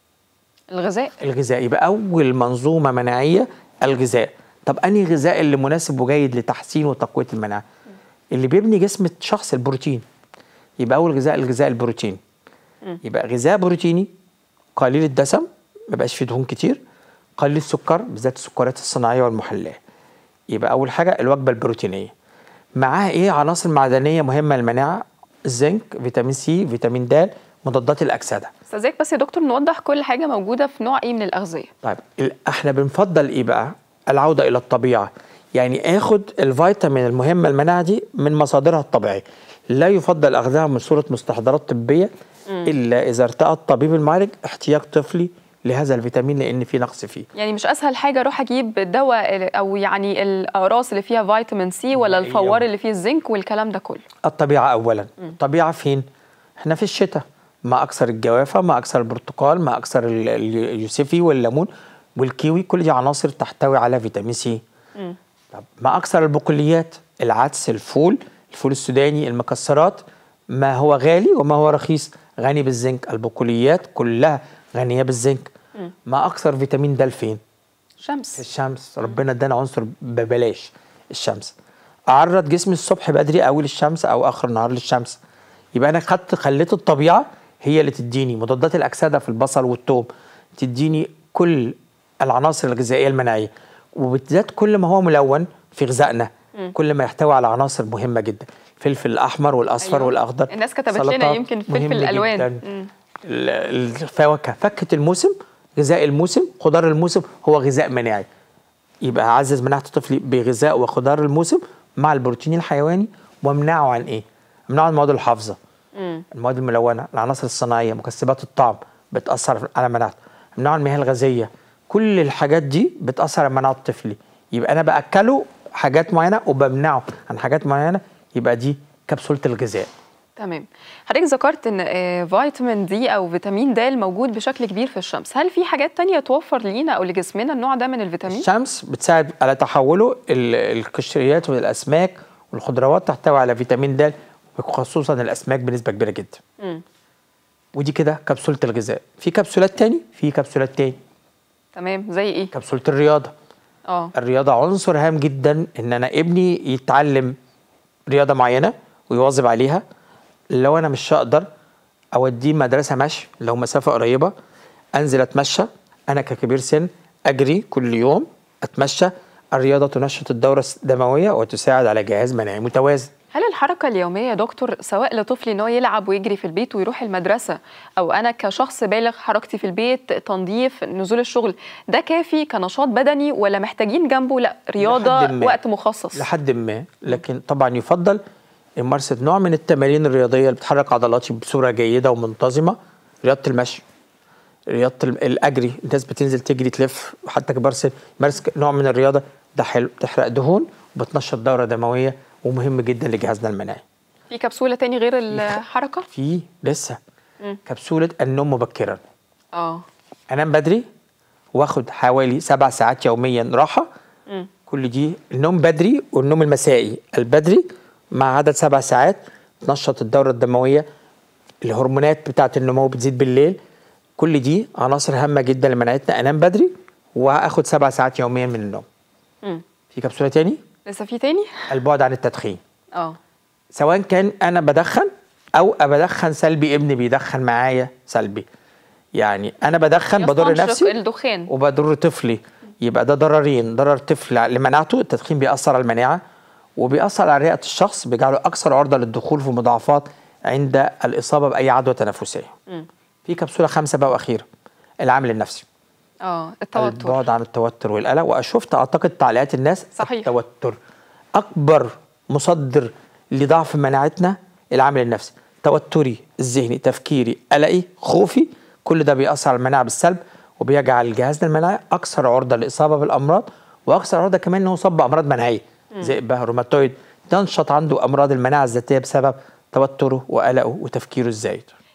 الغذاء. الغذاء. يبقى اول منظومه مناعيه الغذاء. طب انهي غذاء اللي مناسب وجيد لتحسين وتقويه المناعه؟ اللي بيبني جسم الشخص البروتين. يبقى اول غذاء الغذاء البروتين. يبقى غذاء بروتيني قليل الدسم، ما يبقاش فيه دهون كتير، قليل السكر بالذات السكريات الصناعيه والمحلاه. يبقى اول حاجه الوجبه البروتينيه. معاها ايه؟ عناصر معدنيه مهمه للمناعه، الزنك، فيتامين سي، فيتامين د، مضادات الاكسده. استاذك بس يا دكتور نوضح كل حاجه موجوده في نوع ايه من الاغذيه. طيب ال- احنا بنفضل ايه بقى؟ العوده الى الطبيعه. يعني اخد الفيتامين المهمه المناعه دي من مصادرها الطبيعيه. لا يفضل اخذها من صوره مستحضرات طبيه الا اذا ارتأى الطبيب المعالج احتياج طفلي لهذا الفيتامين لان في نقص فيه. يعني مش اسهل حاجه اروح اجيب دواء او يعني الاقراص اللي فيها فيتامين سي ولا نهائياً. الفوار اللي فيه الزنك والكلام ده كله؟ الطبيعه اولا. الطبيعه فين؟ احنا في الشتاء، ما اكثر الجوافه، ما اكثر البرتقال، ما اكثر ال- ال- اليوسفي والليمون والكيوي، كل دي عناصر تحتوي على فيتامين سي. طب ما اكثر البقوليات، العدس، الفول، الفول السوداني، المكسرات، ما هو غالي وما هو رخيص، غني بالزنك. البقوليات كلها غنيه بالزنك. ما اكثر فيتامين د فين؟ شمس. في الشمس. ربنا ادانا عنصر ببلاش، الشمس. اعرض جسمي الصبح بدري قوي للشمس او اخر النهار للشمس. يبقى انا خدت خليت الطبيعه هي اللي تديني مضادات الاكسده في البصل والثوم، تديني كل العناصر الغذائيه المناعيه، وبالذات كل ما هو ملون في غذائنا كل ما يحتوي على عناصر مهمه جدا. الفلفل الاحمر والاصفر أيوة. والاخضر. الناس كتبت لنا سلطات يمكن فلفل مهم الألوان. جداً. مم. ال- الفواكه، فاكهه الموسم، غذاء الموسم، خضار الموسم هو غذاء مناعي. يبقى اعزز مناعه الطفل بغذاء وخضار الموسم مع البروتين الحيواني، وامنعه عن ايه؟ امنعه عن المواد الحافظه، المواد الملونه، العناصر الصناعيه، مكسبات الطعم بتاثر على مناعته، امنعه عن المياه الغازيه. كل الحاجات دي بتاثر على مناعه الطفل. يبقى انا باكله حاجات معينه وبمنعه عن حاجات معينه، يبقى دي كبسوله الغذاء. تمام. حضرتك ذكرت ان آه، فيتامين دي او فيتامين د موجود بشكل كبير في الشمس، هل في حاجات تانية توفر لينا او لجسمنا النوع ده من الفيتامين؟ الشمس بتساعد على تحوله ال- القشريات والاسماك والخضروات تحتوي على فيتامين د، وخصوصا الاسماك بنسبه كبيره جدا. مم. ودي كده كبسوله الغذاء. في كبسولات تاني، في كبسولات تاني. تمام. زي ايه؟ كبسوله الرياضه. اه الرياضه عنصر هام جدا، ان انا ابني يتعلم رياضه معينه ويواظب عليها. لو انا مش هقدر اوديه مدرسه مشي، لو مسافه قريبه انزل اتمشى، انا ككبير سن اجري كل يوم، اتمشى. الرياضه تنشط الدوره الدمويه وتساعد على جهاز مناعي متوازن. هل الحركة اليومية يا دكتور سواء لطفلي ان هو يلعب ويجري في البيت ويروح المدرسة، او انا كشخص بالغ حركتي في البيت، تنظيف، نزول الشغل، ده كافي كنشاط بدني ولا محتاجين جنبه لا رياضة لحد ما. وقت مخصص؟ لحد ما، لكن طبعا يفضل ممارسه نوع من التمارين الرياضيه اللي بتحرك عضلاتي بصوره جيده ومنتظمه. رياضه المشي، رياضه ال- الاجري، الناس بتنزل تجري تلف، حتى كبار سن مارس نوع من الرياضه، ده حلو، بتحرق دهون وبتنشط دوره دمويه ومهم جدا لجهازنا المناعي. في كبسولة تاني غير الحركة؟ في لسه كبسوله النوم مبكرا. اه انام بدري واخد حوالي سبع ساعات يوميا راحه. مم. كل دي النوم بدري والنوم المسائي. البدري مع عدد سبع ساعات تنشط الدوره الدمويه، الهرمونات بتاعه النمو بتزيد بالليل. كل دي عناصر هامه جدا لمناعتنا. انام بدري واخد سبع ساعات يوميا من النوم. مم. في كبسوله تاني، لسه في تاني؟ البعد عن التدخين. اه سواء كان انا بدخن او بدخن سلبي، ابني بيدخن معايا سلبي. يعني انا بدخن بضر يستنشق نفسي الدخان. وبضر طفلي. يبقى ده ضررين، ضرر طفل لمناعته، التدخين بيأثر على المناعه وبيأثر على رئه الشخص، بيجعله اكثر عرضه للدخول في مضاعفات عند الاصابه باي عدوى تنفسيه. مم. في كبسوله خامسه بقى واخيره، العامل النفسي. اه التوتر. البعد عن التوتر والقلق. واشوفت اعتقد تعليقات الناس، صحيح. التوتر اكبر مصدر لضعف مناعتنا. العامل النفسي، توتري الذهني، تفكيري، قلقي، خوفي، كل ده بيأثر على المناعه بالسلب وبيجعل جهازنا المناعي اكثر عرضه للاصابه بالامراض، واكثر عرضه كمان انه يصاب بامراض مناعيه زي بقى روماتويد، تنشط عنده امراض المناعه الذاتيه بسبب توتره وقلقه وتفكيره الزايد.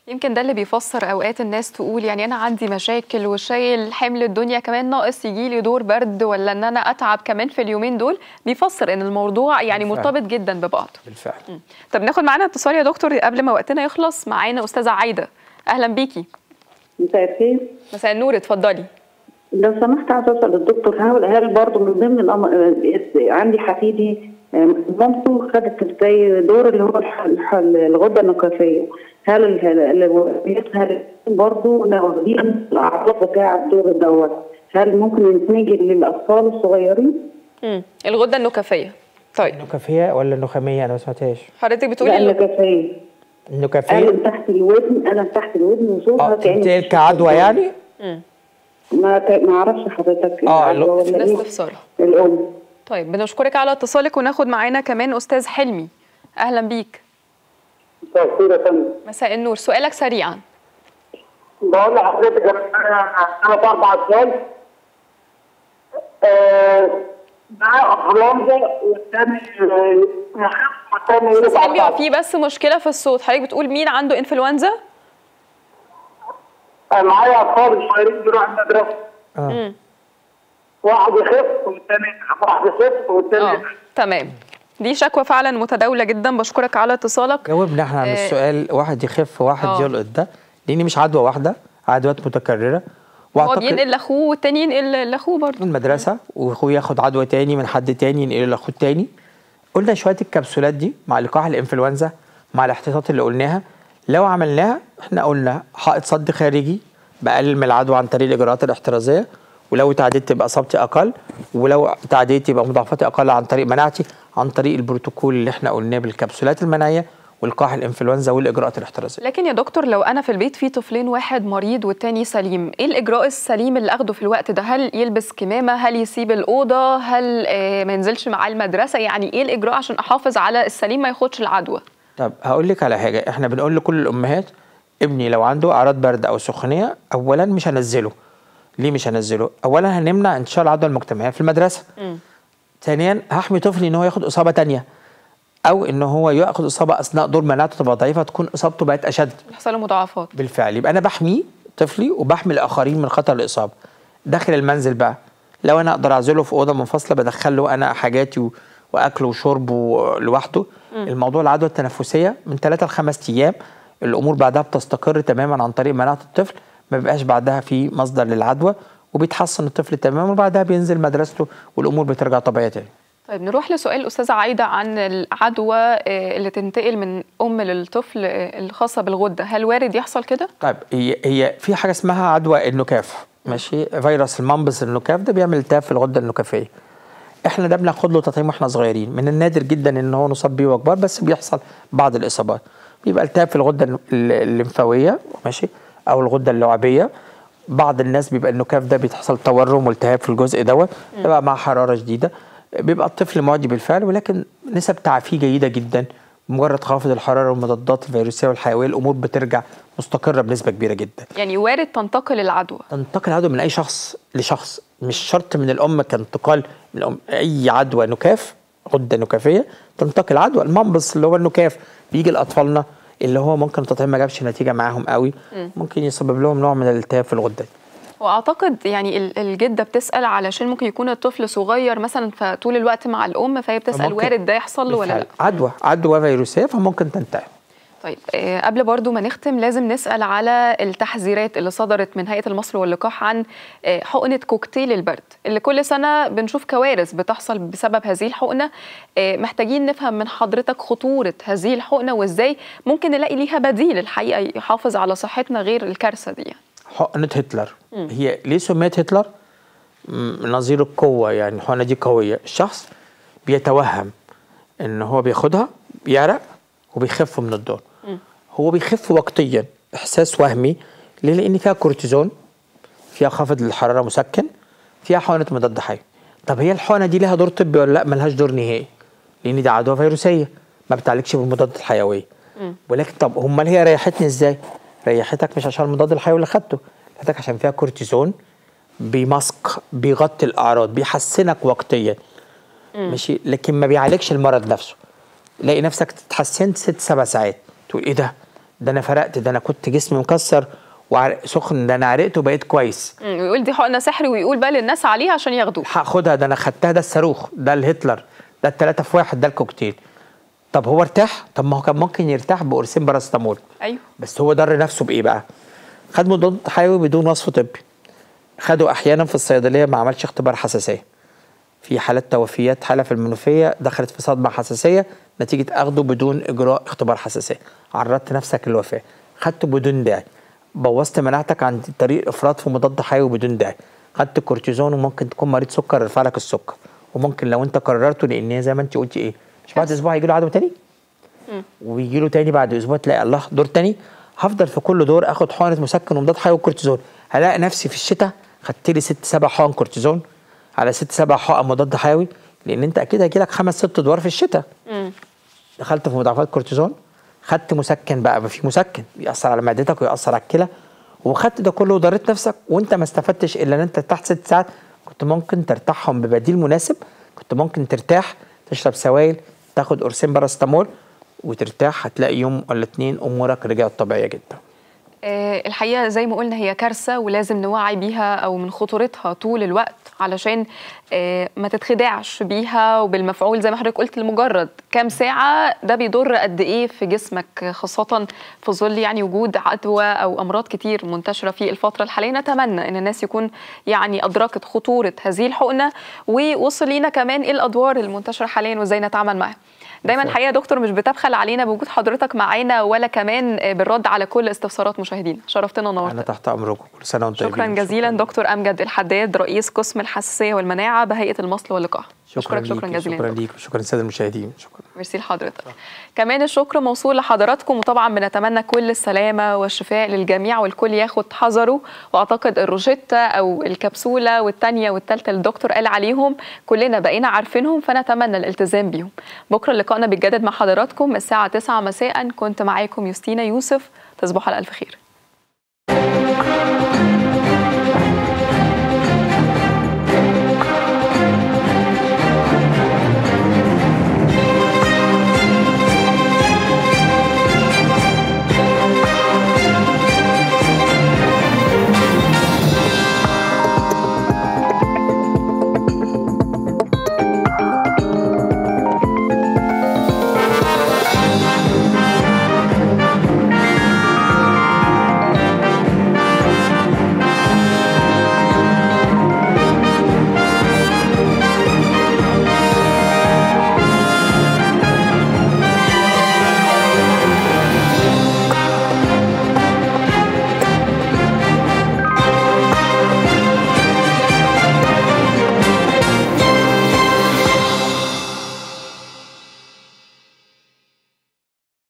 يمكن ده اللي بيفسر اوقات الناس تقول يعني انا عندي مشاكل وشايل حمل الدنيا كمان ناقص يجي لي دور برد ولا ان انا اتعب كمان في اليومين دول، بيفسر ان الموضوع يعني بالفعل. مرتبط جدا ببعض بالفعل. م. طب ناخد معانا اتصال يا دكتور قبل ما وقتنا يخلص. معانا استاذه عايده، اهلا بيكي. مساء الخير. مساء النور، اتفضلي. لو سمحت عايزه اسال الدكتور هل هل برضه من ضمن الأمر عندي حفيدي مامته خدت زي دور اللي هو الحل الغده النقافيه، هل هل برضه واخدين الاعراض بتاع الدور دوت هل ممكن يتنقل للاطفال الصغيرين؟ امم الغده النقافيه. طيب النقافيه ولا النخاميه؟ انا ما سمعتهاش. حضرتك بتقولي النقافيه. النقافيه انا تحت الودن، انا تحت الودن وصوتها كاني كعدوى يعني؟ امم ما ما اعرفش حضرتك اه الاستفسار الام. طيب بنشكرك على اتصالك وناخد معانا كمان استاذ حلمي، اهلا بيك. مساء الخير يا فندم. مساء النور، سؤالك سريعا. بقول لحضرتك انا انا اربع سنين معاه انفلونزا والثاني يخف والثاني استاذ حلمي في بس مشكله في الصوت، حضرتك بتقول مين عنده انفلونزا؟ معايا اطفال صغيرين بيروحوا المدرسه. اه واحد يخف والثاني واحد يخف والثاني اه تمام. دي شكوى فعلا متداوله جدا، بشكرك على اتصالك. جاوبنا احنا عن آه السؤال، واحد يخف وواحد آه. يلقط، ده لان مش عدوى واحده، عدوات متكرره. هو بينقل لاخوه والتاني ينقل لاخوه برضه من المدرسه، واخوه ياخد عدوى تاني من حد تاني ينقل لاخوه التاني. قلنا شويه الكبسولات دي مع لقاح الانفلونزا مع الاحتياطات اللي قلناها لو عملناها، احنا قلنا حائط صد خارجي بقلل من العدوى عن طريق الاجراءات الاحترازيه، ولو تعديت تبقى اصابتي اقل، ولو تعديت يبقى مضاعفاتي اقل عن طريق مناعتي عن طريق البروتوكول اللي احنا قلناه بالكبسولات المناعيه ولقاح الانفلونزا والاجراءات الاحترازيه. لكن يا دكتور لو انا في البيت في طفلين، واحد مريض والتاني سليم، ايه الاجراء السليم اللي اخده في الوقت ده؟ هل يلبس كمامه؟ هل يسيب الاوضه؟ هل آه ما ينزلش معاه المدرسه؟ يعني ايه الاجراء عشان احافظ على السليم ما ياخدش العدوى؟ طب هقول لك على حاجه، احنا بنقول لكل الامهات ابني لو عنده اعراض برد او سخونيه اولا مش هنزله. ليه مش هنزله؟ اولا هنمنع انتشار العدوى المجتمعيه في المدرسه. م. ثانيا هحمي طفلي ان هو ياخد اصابه ثانيه، او ان هو ياخد اصابه اثناء دور مناعته تبقى ضعيفه تكون اصابته بقت اشد، يحصل له مضاعفات. بالفعل يبقى انا بحمي طفلي وبحمي الاخرين من خطر الاصابه. داخل المنزل بقى لو انا اقدر اعزله في اوضه منفصله بدخل له انا حاجاتي واكله وشربه لوحده. م. الموضوع العدوى التنفسيه من ثلاثة لخمس ايام الامور بعدها بتستقر تماما عن طريق مناعه الطفل، ما بيبقاش بعدها في مصدر للعدوى وبيتحسن الطفل تماما وبعدها بينزل مدرسته والامور بترجع طبيعيه تاني. طيب نروح لسؤال الأستاذة عايدة عن العدوى اللي تنتقل من أم للطفل الخاصة بالغدة، هل وارد يحصل كده؟ طيب هي هي في حاجة اسمها عدوى النكاف، ماشي؟ فيروس المنبس النكاف ده بيعمل التهاب في الغدة النكافية. احنا ده بناخد له تطعيم واحنا صغيرين، من النادر جدا ان هو نصاب بيه وكبار، بس بيحصل بعض الإصابات. بيبقى التهاب في الغدة الليمفاوية، ماشي؟ أو الغدة اللعابية. بعض الناس بيبقى النكاف ده بيتحصل تورم والتهاب في الجزء دوت، بيبقى مع حرارة شديدة. بيبقى الطفل معدي بالفعل، ولكن نسب تعافيه جيده جدا. مجرد خافض الحراره والمضادات الفيروسيه والحيويه الامور بترجع مستقره بنسبه كبيره جدا. يعني وارد تنتقل العدوى؟ تنتقل العدوى من اي شخص لشخص، مش شرط من الام كانتقال من الام. اي عدوى نكاف غده نكافيه تنتقل عدوى. المنبس اللي هو النكاف بيجي لاطفالنا اللي هو ممكن التطعيم ما جابش نتيجه معاهم قوي، م. ممكن يسبب لهم نوع من الالتهاب في الغده. واعتقد يعني الجده بتسال علشان ممكن يكون الطفل صغير مثلا فطول الوقت مع الام، فهي بتسال وارد ده يحصل له ولا لا؟ عدوى عدوى فيروسيه فممكن تنتهي. طيب آه قبل برضو ما نختم لازم نسال على التحذيرات اللي صدرت من هيئه المصري واللقاح عن آه حقنه كوكتيل البرد اللي كل سنه بنشوف كوارث بتحصل بسبب هذه الحقنه. آه محتاجين نفهم من حضرتك خطوره هذه الحقنه وازاي ممكن نلاقي ليها بديل الحقيقه يحافظ على صحتنا غير الكارثه دي. يعني حقنة هتلر، مم. هي ليه سميت هتلر؟ نظير القوة، يعني الحقنة دي قوية. الشخص بيتوهم ان هو بياخدها بيعرق وبيخف من الدور. مم. هو بيخف وقتيا، احساس وهمي. ليه؟ لان فيها كورتيزون، فيها خافض للحرارة مسكن، فيها حقنة مضاد حيوي. طب هي الحقنة دي لها دور طبي ولا لا؟ ملهاش دور نهائي، لان دي عدوى فيروسية ما بتعالجش بالمضادات الحيوية. مم. ولكن طب امال هي ريحتني ازاي؟ ريحتك مش عشان المضاد الحيوي اللي خدته، ريحتك عشان فيها كورتيزون بيمسك بيغطي الاعراض بيحسنك وقتيا. مم. ماشي، لكن ما بيعالجش المرض نفسه. تلاقي نفسك اتحسنت ست سبع ساعات تقول ايه ده؟ ده انا فرقت، ده انا كنت جسمي مكسر وسخن، ده انا عرقت وبقيت كويس. ويقول دي حقنه سحر ويقول بقى للناس عليها عشان ياخدوه. هاخدها، ده انا خدتها، ده الصاروخ، ده الهتلر، ده الثلاثه في واحد، ده الكوكتيل. طب هو ارتاح؟ طب ما هو كان ممكن يرتاح بقرصين باراستامول. ايوه. بس هو ضر نفسه بايه بقى؟ خد مضاد حيوي بدون وصف طبي. خده احيانا في الصيدليه ما عملش اختبار حساسيه. في حالات توفيات، حاله في المنوفيه دخلت في صدمه حساسيه نتيجه اخده بدون اجراء اختبار حساسيه، عرضت نفسك للوفاه. خدته بدون داعي، بوظت مناعتك عن طريق افراط في مضاد حيوي بدون داعي. خدت كورتيزون وممكن تكون مريض سكر يرفع لك السكر، وممكن لو انت قررته، لان زي ما انت قلتي ايه، مش بعد اسبوع هيجي له عدوى تاني ويجي له تاني بعد اسبوع تلاقي الله دور تاني. هفضل في كل دور اخد حقنه مسكن ومضاد حيوي وكورتيزون، هلاقي نفسي في الشتاء خدت لي ست سبع حقن كورتيزون على ست سبع حقن مضاد حيوي، لان انت اكيد هيجي لك خمس ست ادوار في الشتاء. دخلت في مضاعفات كورتيزون، خدت مسكن بقى، في مسكن بيأثر على معدتك ويأثر على الكلى، وخدت ده كله وضريت نفسك وانت ما استفدتش الا ان انت تحت ست ساعات كنت ممكن ترتاحهم ببديل مناسب. كنت ممكن ترتاح تشرب سوائل، تاخد قرصين باراستامول وترتاح، هتلاقي يوم ولا اتنين امورك رجعت طبيعيه جدا. أه الحقيقه زي ما قلنا هي كارثه ولازم نوعي بيها او من خطورتها طول الوقت علشان أه ما تتخدعش بيها وبالمفعول زي ما حضرتك قلت لمجرد كام ساعه ده بيضر قد ايه في جسمك، خاصه في ظل يعني وجود عدوى او امراض كتير منتشره في الفتره الحاليه. نتمنى ان الناس يكون يعني ادركت خطوره هذه الحقنه ووصل لينا كمان ايه الادوار المنتشره حاليا وازاي نتعامل معاها. دايما الحقيقه يا دكتور مش بتبخل علينا بوجود حضرتك معانا ولا كمان بالرد على كل استفسارات مشاهدينا. شرفتنا ونورتنا. انا تحت امركم، كل سنه وانتم طيبين. شكرا جزيلا دكتور امجد الحداد رئيس قسم الحساسيه والمناعه بهيئه المصل واللقاح. شكرا شكرا جزيلا. شكرا ليك وشكرا للساده المشاهدين. شكرا. ميرسي لحضرتك. كمان الشكر موصول لحضراتكم، وطبعا بنتمنى كل السلامه والشفاء للجميع والكل ياخد حذره. واعتقد الروجيتا او الكبسوله والثانيه والثالثه اللي الدكتور قال عليهم كلنا بقينا عارفينهم، فنتمنى الالتزام بيهم. بكره لقائنا بيتجدد مع حضراتكم الساعه تسعة مساء. كنت معاكم يوستينا يوسف. تصبحوا على الف خير.